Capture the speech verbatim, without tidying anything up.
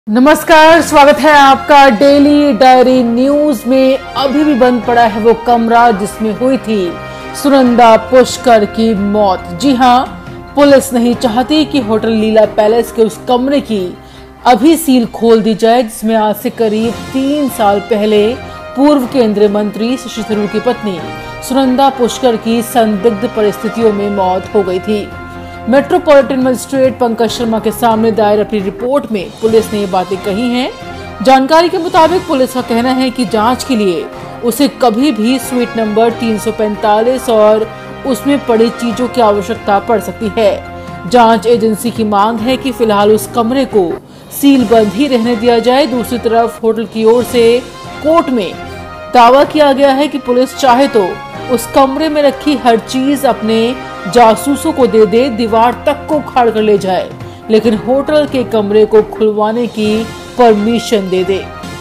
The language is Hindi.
नमस्कार, स्वागत है आपका डेली डायरी न्यूज में। अभी भी बंद पड़ा है वो कमरा जिसमें हुई थी सुनंदा पुष्कर की मौत। जी हां, पुलिस नहीं चाहती कि होटल लीला पैलेस के उस कमरे की अभी सील खोल दी जाए जिसमें आज से करीब तीन साल पहले पूर्व केंद्रीय मंत्री शशि थरूर की पत्नी सुनंदा पुष्कर की संदिग्ध परिस्थितियों में मौत हो गई थी। मेट्रोपॉलिटन मजिस्ट्रेट पंकज शर्मा के सामने दायर अपनी रिपोर्ट में पुलिस ने ये बातें कही हैं। जानकारी के मुताबिक पुलिस का कहना है कि जांच के लिए उसे कभी भी स्वीट नंबर तीन सौ पैंतालीस और उसमें पड़ी चीजों की आवश्यकता पड़ सकती है। जांच एजेंसी की मांग है कि फिलहाल उस कमरे को सील बंद ही रहने दिया जाए। दूसरी तरफ होटल की ओर से कोर्ट में दावा किया गया है कि पुलिस चाहे तो उस कमरे में रखी हर चीज अपने जासूसों को दे दे, दीवार तक को उखाड़ कर ले जाए, लेकिन होटल के कमरे को खुलवाने की परमिशन दे दे।